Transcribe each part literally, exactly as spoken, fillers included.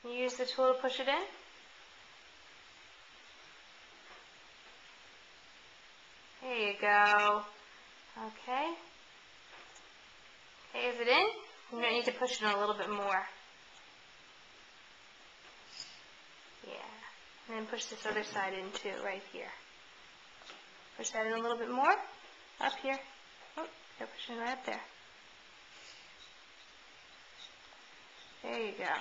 Can you use the tool to push it in? There you go. Okay. Okay, is it in? You're going to need to push it in a little bit more. Yeah. And then push this other side in too, right here. Push that in a little bit more. Up here. Oh, you're pushing right up there. There you go.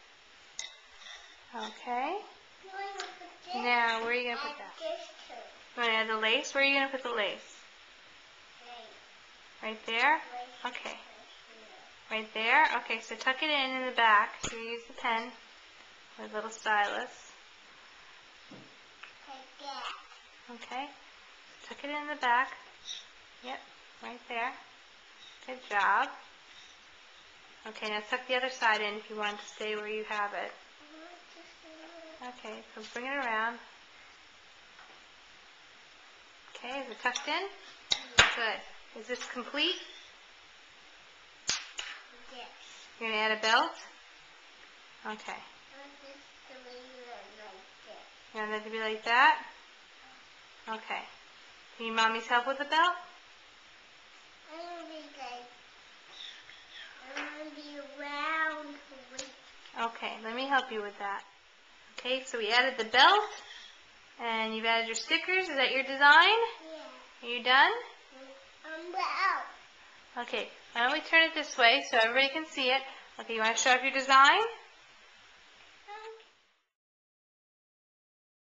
Okay. Now, where are you going to put that? You want to add the lace? Where are you going to put the lace? Right there? Okay. Right there? Okay, so tuck it in in the back. So you use the pen with a little stylus. Okay. Tuck it in the back. Yep, right there. Good job. Okay, now tuck the other side in if you want it to stay where you have it. Okay, so bring it around. Okay, is it tucked in? Good. Is this complete? Yes. You're going to add a belt? Okay. You want that to be like that? Okay. Do you need Mommy's help with the belt? I want to be like, I want to be round. Okay, let me help you with that. Okay, so we added the belt, and you've added your stickers. Is that your design? Yeah. Are you done? I'm out. Okay, why don't we turn it this way so everybody can see it. Okay, you want to show off your design?